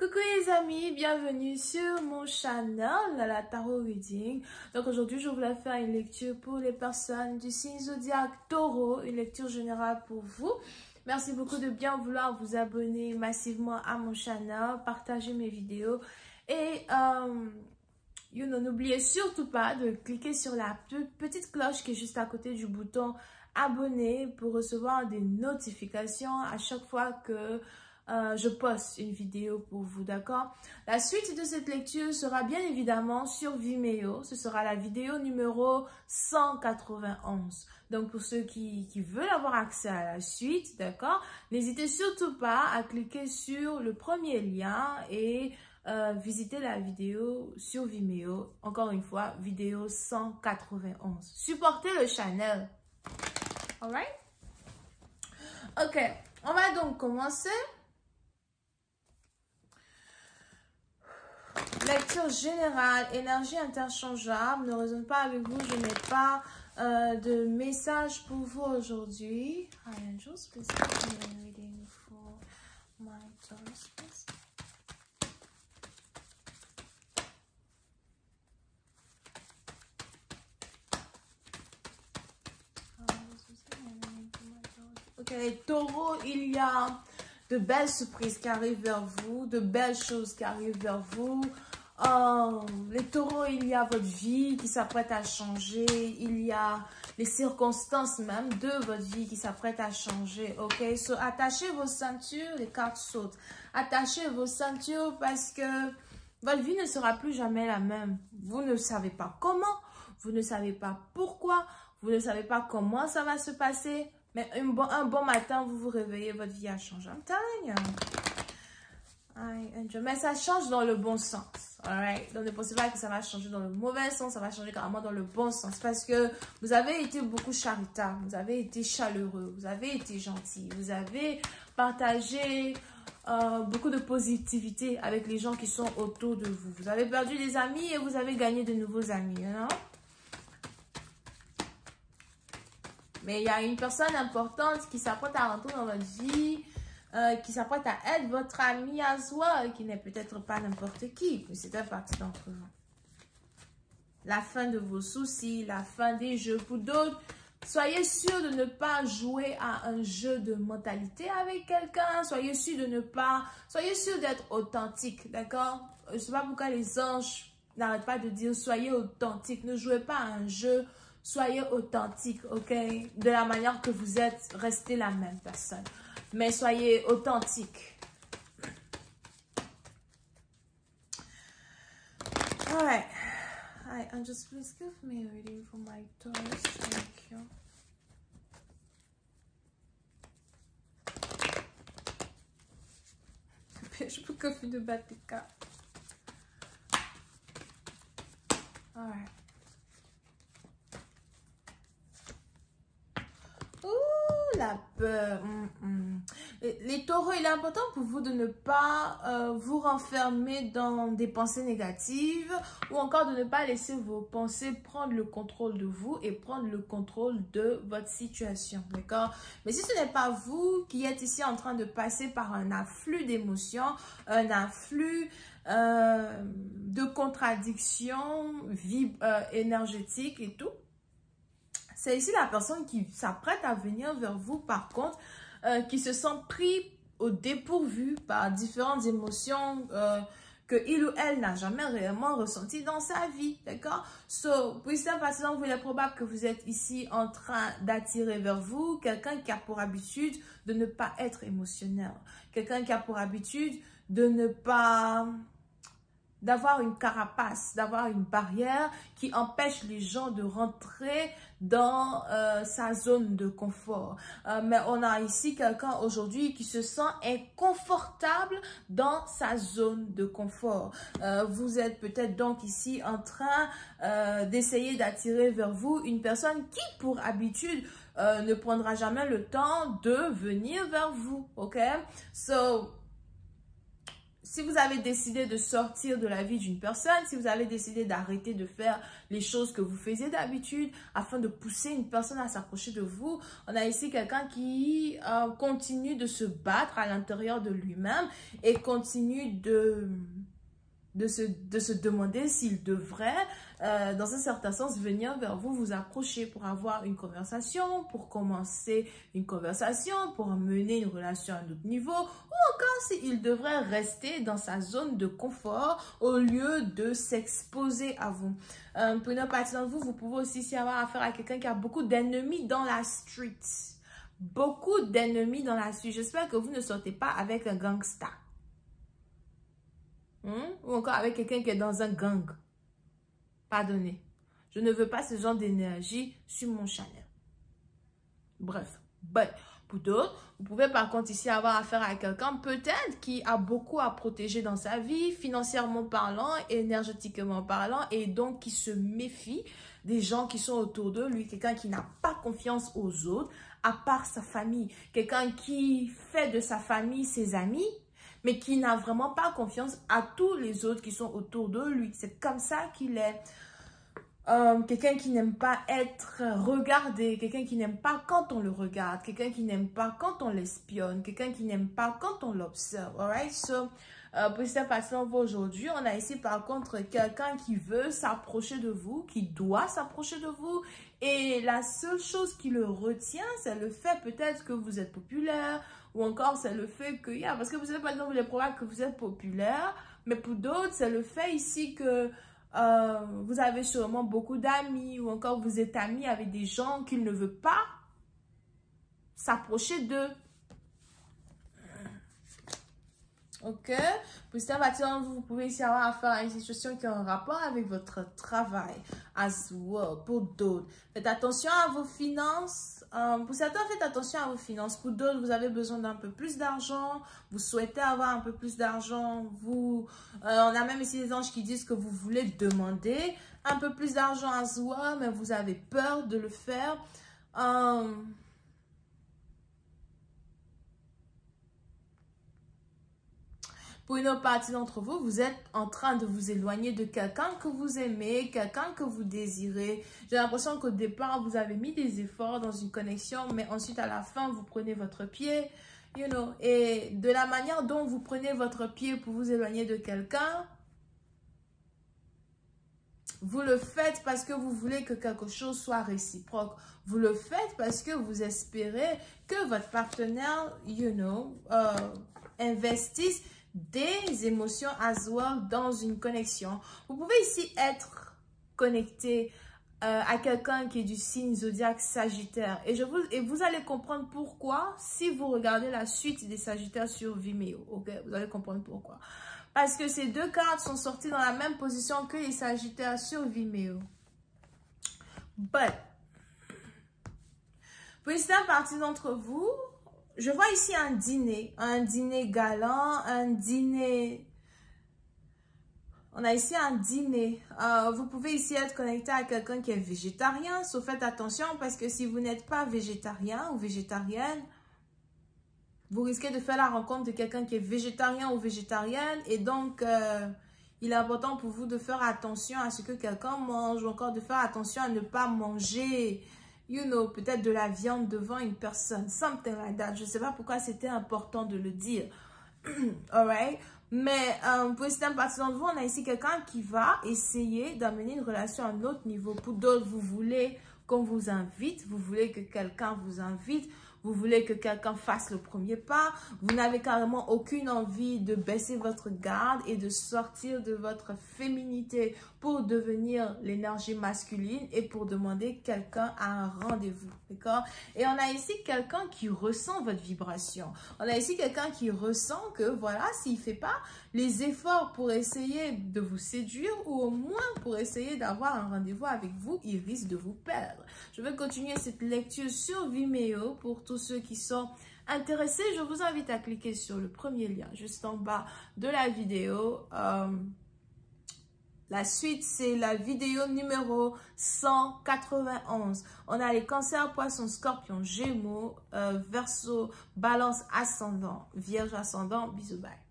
Coucou les amis, bienvenue sur mon channel la Tarot Reading. Donc aujourd'hui je voulais faire une lecture pour les personnes du signe zodiaque Taureau, une lecture générale pour vous. Merci beaucoup de bien vouloir vous abonner massivement à mon channel, partager mes vidéos et n'oubliez surtout pas de cliquer sur la petite cloche qui est juste à côté du bouton abonner pour recevoir des notifications à chaque fois que je poste une vidéo pour vous, d'accord? La suite de cette lecture sera bien évidemment sur Vimeo. Ce sera la vidéo numéro 191. Donc, pour ceux qui veulent avoir accès à la suite, d'accord? N'hésitez surtout pas à cliquer sur le premier lien et visiter la vidéo sur Vimeo. Encore une fois, vidéo 191. Supportez le channel. Alright? Ok, on va donc commencer. Lecture générale, énergie interchangeable, ne résonne pas avec vous, je n'ai pas de message pour vous aujourd'hui. Hi angels, please give me a reading for my Taurus, please. Ok, les taureaux, il y a de belles surprises qui arrivent vers vous, de belles choses qui arrivent vers vous. Les taureaux, il y a votre vie qui s'apprête à changer. Il y a les circonstances même de votre vie qui s'apprêtent à changer. Ok, so attachez vos ceintures, les cartes sautent. Attachez vos ceintures parce que votre vie ne sera plus jamais la même. Vous ne savez pas comment, vous ne savez pas pourquoi, vous ne savez pas comment ça va se passer. Mais un bon matin, vous vous réveillez, votre vie a changé. I'm telling you. Mais ça change dans le bon sens. Alright? Donc ne pensez pas que ça va changer dans le mauvais sens, ça va changer carrément dans le bon sens. Parce que vous avez été beaucoup charitable, vous avez été chaleureux, vous avez été gentil, vous avez partagé beaucoup de positivité avec les gens qui sont autour de vous. Vous avez perdu des amis et vous avez gagné de nouveaux amis, non? Mais il y a une personne importante qui s'apprête à rentrer dans votre vie, qui s'apprête à être votre ami à soi, qui n'est peut-être pas n'importe qui, mais c'est un partie d'entre vous. La fin de vos soucis, la fin des jeux pour d'autres. Soyez sûr de ne pas jouer à un jeu de mentalité avec quelqu'un. Soyez sûr d'être authentique, d'accord? Je ne sais pas pourquoi les anges n'arrêtent pas de dire soyez authentique. Ne jouez pas à un jeu. Soyez authentique, ok? De la manière que vous êtes, restez la même personne. Mais soyez authentique. Alright. Hi, angels, please give me a reading for my Taurus. Thank you. Je peux que de battre les cartes. Alright. La peur. Les taureaux, il est important pour vous de ne pas vous renfermer dans des pensées négatives ou encore de ne pas laisser vos pensées prendre le contrôle de vous et prendre le contrôle de votre situation, d'accord? Mais si ce n'est pas vous qui êtes ici en train de passer par un afflux d'émotions, un afflux de contradictions énergétiques et tout, c'est ici la personne qui s'apprête à venir vers vous, par contre, qui se sent pris au dépourvu par différentes émotions que il ou elle n'a jamais réellement ressenties dans sa vie, d'accord? So, pour ça, par exemple, il est probable que vous êtes ici en train d'attirer vers vous quelqu'un qui a pour habitude de ne pas être émotionnel, quelqu'un qui a pour habitude de ne pas... d'avoir une carapace, d'avoir une barrière qui empêche les gens de rentrer dans sa zone de confort. Mais on a ici quelqu'un aujourd'hui qui se sent inconfortable dans sa zone de confort. Vous êtes peut-être donc ici en train d'essayer d'attirer vers vous une personne qui, pour habitude, ne prendra jamais le temps de venir vers vous. Ok? So, si vous avez décidé de sortir de la vie d'une personne, si vous avez décidé d'arrêter de faire les choses que vous faisiez d'habitude afin de pousser une personne à s'approcher de vous, on a ici quelqu'un qui continue de se battre à l'intérieur de lui-même et continue de se demander s'il devrait, dans un certain sens, venir vers vous, vous approcher pour avoir une conversation, pour commencer une conversation, pour mener une relation à un autre niveau, ou encore s'il devrait rester dans sa zone de confort au lieu de s'exposer à vous. Pour une partie d'entre vous, vous pouvez aussi avoir affaire à quelqu'un qui a beaucoup d'ennemis dans la street. Beaucoup d'ennemis dans la street. J'espère que vous ne sortez pas avec un gangsta. Ou encore avec quelqu'un qui est dans un gang. Pardonnez. Je ne veux pas ce genre d'énergie sur mon channel. Bref. Pour d'autres, vous pouvez par contre ici avoir affaire à quelqu'un peut-être qui a beaucoup à protéger dans sa vie, financièrement parlant, énergétiquement parlant, et donc qui se méfie des gens qui sont autour de lui. Quelqu'un qui n'a pas confiance aux autres, à part sa famille. Quelqu'un qui fait de sa famille ses amis, mais qui n'a vraiment pas confiance à tous les autres qui sont autour de lui. C'est comme ça qu'il est. Quelqu'un qui n'aime pas être regardé, quelqu'un qui n'aime pas quand on le regarde, quelqu'un qui n'aime pas quand on l'espionne, quelqu'un qui n'aime pas quand on l'observe. Alright, so, pour cette partie-là, aujourd'hui, on a ici par contre quelqu'un qui veut s'approcher de vous, qui doit s'approcher de vous. Et la seule chose qui le retient, c'est le fait peut-être que vous êtes populaire, ou encore c'est le fait que, parce que vous êtes par exemple, il est probable que vous êtes populaire, mais pour d'autres, c'est le fait ici que vous avez sûrement beaucoup d'amis, ou encore vous êtes amis avec des gens qu'il ne veut pas s'approcher d'eux. Ok, pour ça, vous pouvez ici avoir affaire à une situation qui a un rapport avec votre travail, as well, pour d'autres. Faites attention à vos finances. Pour certains, faites attention à vos finances. Pour d'autres, vous avez besoin d'un peu plus d'argent. Vous souhaitez avoir un peu plus d'argent. On a même ici des anges qui disent que vous voulez demander un peu plus d'argent as well, mais vous avez peur de le faire. Pour une autre partie d'entre vous, vous êtes en train de vous éloigner de quelqu'un que vous aimez, quelqu'un que vous désirez. J'ai l'impression qu'au départ, vous avez mis des efforts dans une connexion, mais ensuite, à la fin, vous prenez votre pied, et de la manière dont vous prenez votre pied pour vous éloigner de quelqu'un, vous le faites parce que vous voulez que quelque chose soit réciproque. Vous le faites parce que vous espérez que votre partenaire, investisse des émotions as well dans une connexion. Vous pouvez ici être connecté à quelqu'un qui est du signe zodiaque Sagittaire. Et vous allez comprendre pourquoi si vous regardez la suite des Sagittaires sur Vimeo. Ok, vous allez comprendre pourquoi. Parce que ces deux cartes sont sorties dans la même position que les Sagittaires sur Vimeo. Pour certaines parties d'entre vous, je vois ici un dîner galant, un dîner. On a ici un dîner. Vous pouvez ici être connecté à quelqu'un qui est végétarien. Sauf faites attention parce que si vous n'êtes pas végétarien ou végétarienne, vous risquez de faire la rencontre de quelqu'un qui est végétarien ou végétarienne. Et donc, il est important pour vous de faire attention à ce que quelqu'un mange ou encore de faire attention à ne pas manger, peut-être de la viande devant une personne. Something like that. Je ne sais pas pourquoi c'était important de le dire. Alright? Mais pour certaines parties d'entre vous, on a ici quelqu'un qui va essayer d'amener une relation à un autre niveau. Pour d'autres, vous voulez qu'on vous invite. Vous voulez que quelqu'un vous invite. Vous voulez que quelqu'un fasse le premier pas. Vous n'avez carrément aucune envie de baisser votre garde et de sortir de votre féminité pour devenir l'énergie masculine et pour demander quelqu'un à un rendez-vous. D'accord? Et on a ici quelqu'un qui ressent votre vibration. On a ici quelqu'un qui ressent que, voilà, s'il ne fait pas les efforts pour essayer de vous séduire ou au moins pour essayer d'avoir un rendez-vous avec vous, il risque de vous perdre. Je vais continuer cette lecture sur Vimeo pour tous ceux qui sont intéressés. Je vous invite à cliquer sur le premier lien juste en bas de la vidéo. La suite, c'est la vidéo numéro 191. On a les cancers, poissons, scorpions, gémeaux, verseau, balance ascendant, vierge ascendant. Bisous, bye.